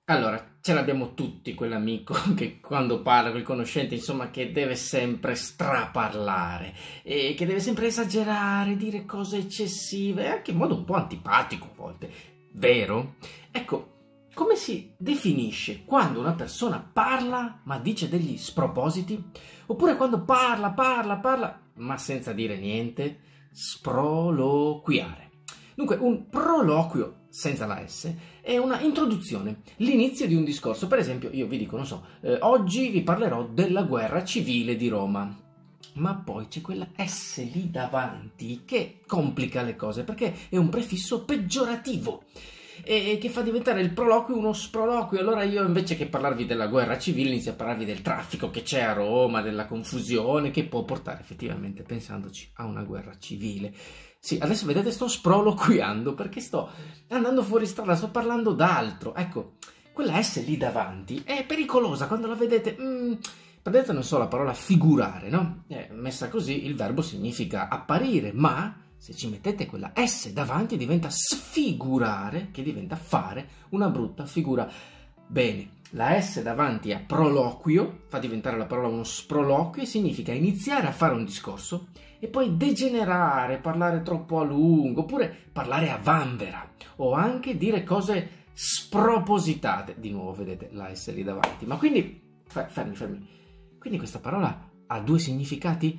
Allora, ce l'abbiamo tutti quell'amico che quando parla, quel conoscente, insomma, che deve sempre straparlare e che deve sempre esagerare, dire cose eccessive, anche in modo un po' antipatico a volte. Vero? Ecco, come si definisce quando una persona parla ma dice degli spropositi? Oppure quando parla, ma senza dire niente? Sproloquiare. Dunque, un proloquio senza la S è una introduzione, l'inizio di un discorso. Per esempio, io vi dico, non so, oggi vi parlerò della guerra civile di Roma. Ma poi c'è quella S lì davanti che complica le cose perché è un prefisso peggiorativo e che fa diventare il proloquio uno sproloquio. Allora io, invece che parlarvi della guerra civile, inizio a parlarvi del traffico che c'è a Roma, della confusione che può portare effettivamente, pensandoci, a una guerra civile. Sì, adesso vedete, sto sproloquiando perché sto andando fuori strada, sto parlando d'altro. Ecco, quella S lì davanti è pericolosa quando la vedete. Prendete, non so, la parola figurare, no? Messa così, il verbo significa apparire, ma se ci mettete quella S davanti diventa sfigurare, che diventa fare una brutta figura. Bene, la S davanti a proloquio fa diventare la parola uno sproloquio e significa iniziare a fare un discorso e poi degenerare, parlare troppo a lungo, oppure parlare a vanvera, o anche dire cose spropositate. Di nuovo, vedete la S lì davanti. Ma quindi, fermi. Quindi questa parola ha due significati?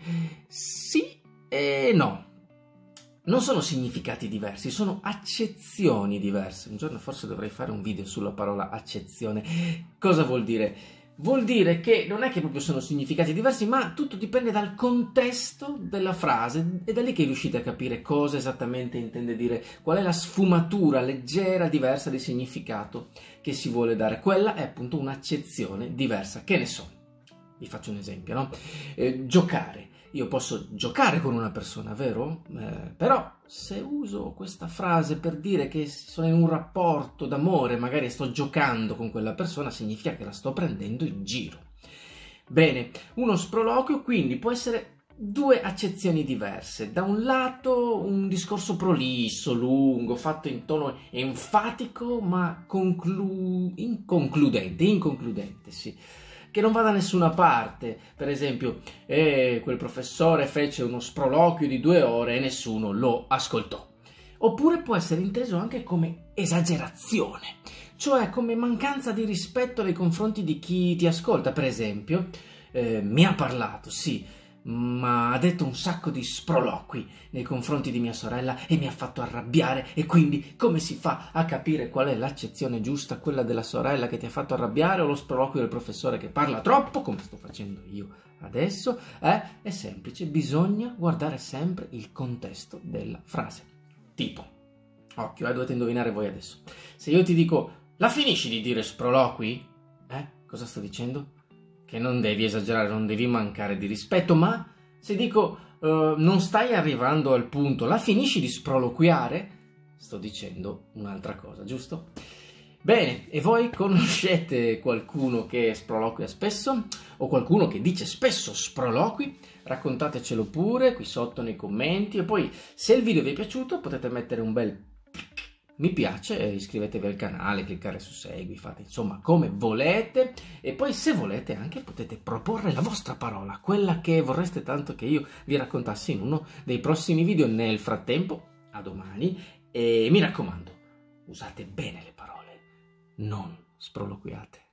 Sì e no. Non sono significati diversi, sono accezioni diverse. Un giorno forse dovrei fare un video sulla parola accezione. Cosa vuol dire? Vuol dire che non è che proprio sono significati diversi, ma tutto dipende dal contesto della frase. È da lì che riuscite a capire cosa esattamente intende dire, qual è la sfumatura leggera, diversa di significato che si vuole dare. Quella è appunto un'accezione diversa. Che ne so? Vi faccio un esempio, no? Giocare. Io posso giocare con una persona, vero? Però se uso questa frase per dire che sono in un rapporto d'amore, magari sto giocando con quella persona, significa che la sto prendendo in giro. Bene, uno sproloquio quindi può essere due accezioni diverse. Da un lato un discorso prolisso, lungo, fatto in tono enfatico, ma inconcludente, sì. Che non va da nessuna parte. Per esempio, quel professore fece uno sproloquio di 2 ore e nessuno lo ascoltò. Oppure può essere inteso anche come esagerazione, cioè come mancanza di rispetto nei confronti di chi ti ascolta. Per esempio, mi ha parlato, sì, ma ha detto un sacco di sproloqui nei confronti di mia sorella e mi ha fatto arrabbiare. E quindi come si fa a capire qual è l'accezione giusta, quella della sorella che ti ha fatto arrabbiare o lo sproloquio del professore che parla troppo, come sto facendo io adesso? È semplice, bisogna guardare sempre il contesto della frase. Tipo, occhio, dovete indovinare voi adesso. Se io ti dico, la finisci di dire sproloqui? Cosa sto dicendo? Che non devi esagerare, non devi mancare di rispetto, ma se dico non stai arrivando al punto, la finisci di sproloquiare, sto dicendo un'altra cosa, giusto? Bene, e voi conoscete qualcuno che sproloquia spesso? O qualcuno che dice spesso sproloqui? Raccontatecelo pure qui sotto nei commenti, e poi se il video vi è piaciuto potete mettere un bel mi piace, iscrivetevi al canale, cliccare su segui, fate insomma come volete, e poi se volete anche potete proporre la vostra parola, quella che vorreste tanto che io vi raccontassi in uno dei prossimi video. Nel frattempo, a domani, e mi raccomando, usate bene le parole, non sproloquiate.